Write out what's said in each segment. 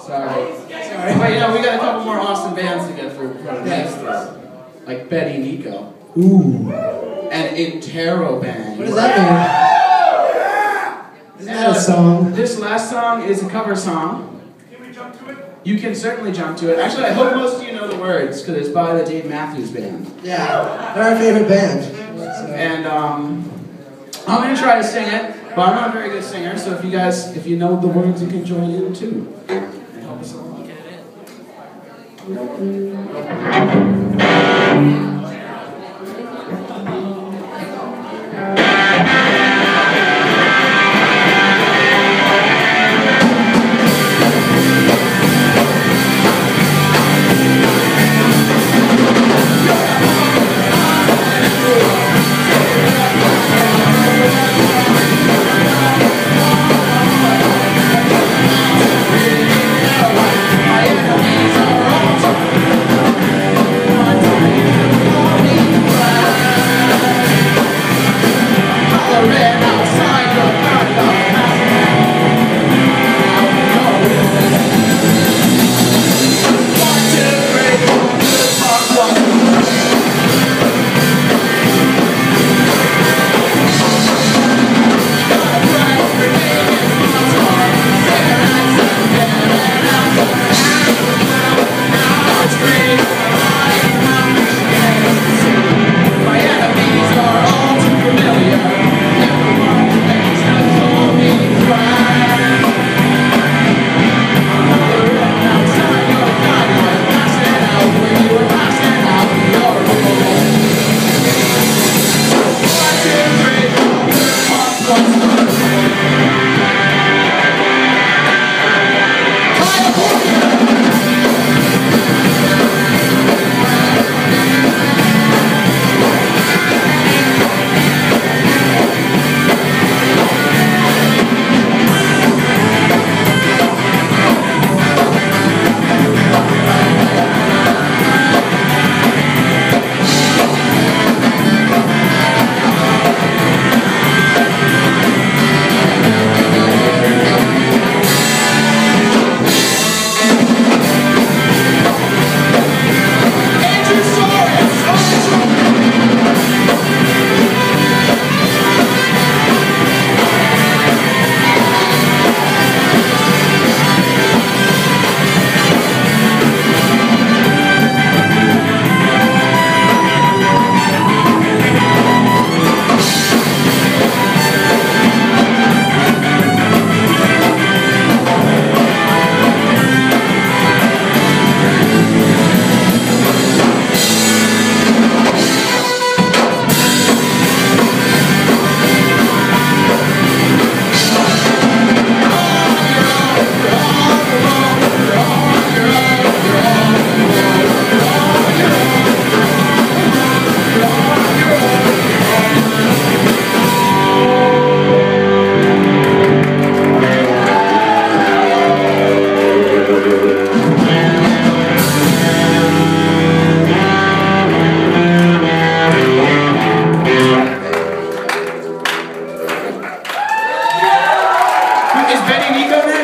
Sorry. But you know, we got a couple more awesome bands to get through next. Like Betty Nico. Ooh. And Interrobang. What does that mean? Isn't that a song? This last song is a cover song. Can we jump to it? You can certainly jump to it. Actually, I hope most of you know the words, because it's by the Dave Matthews Band. Yeah, they're our favorite band. And I'm going to try to sing it, but I'm not a very good singer, so if you know the words, you can join in too. And help us along. Get it in.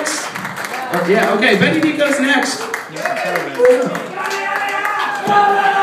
Yeah, okay, Betty Nico's next. Yeah.